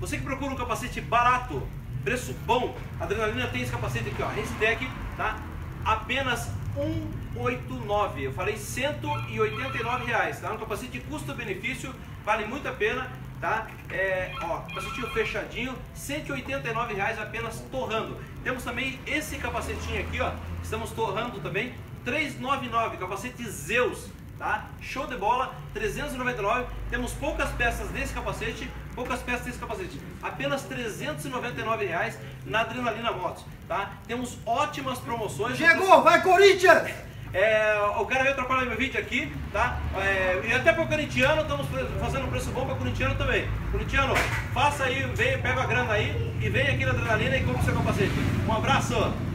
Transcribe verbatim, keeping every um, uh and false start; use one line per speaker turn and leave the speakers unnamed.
Você que procura um capacete barato, preço bom, a Adrenalina tem esse capacete aqui, ó, Racetec, tá? Apenas cento e oitenta e nove, eu falei cento e oitenta e nove reais, tá? Um capacete de custo-benefício, vale muito a pena, tá? É, ó, capacetinho fechadinho, cento e oitenta e nove reais apenas torrando. Temos também esse capacetinho aqui, ó, estamos torrando também, trezentos e noventa e nove, capacete Zeus, tá? Show de bola, trezentos e noventa e nove. Temos poucas peças desse capacete, poucas peças desse capacete, apenas trezentos e noventa e nove reais na Adrenalina Motos, tá? Temos ótimas promoções.
Chegou, vai Corinthians!
É, o cara veio atrapalhar meu vídeo aqui, tá? É, e até para o corintiano, estamos fazendo um preço bom para o corintiano também. Corintiano, faça aí, vem, pega a grana aí e vem aqui na Adrenalina e compra o seu capacete. Um abraço!